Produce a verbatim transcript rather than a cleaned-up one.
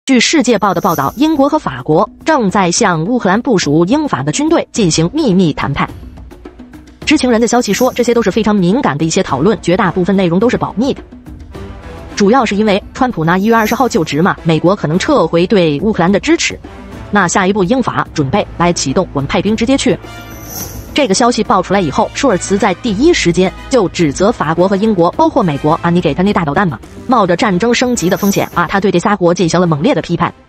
据《世界报》的报道，英国和法国正在向乌克兰部署英法的军队进行秘密谈判。知情人的消息说，这些都是非常敏感的一些讨论，绝大部分内容都是保密的。主要是因为川普呢一月二十号就职嘛，美国可能撤回对乌克兰的支持，那下一步英法准备来启动，我们派兵直接去。这个消息爆出来以后，舒尔茨在第一时间就指责法国和英国，包括美国啊，你给他那大导弹嘛，冒着战争升级的风险啊，他对这仨国进行了猛烈的批判。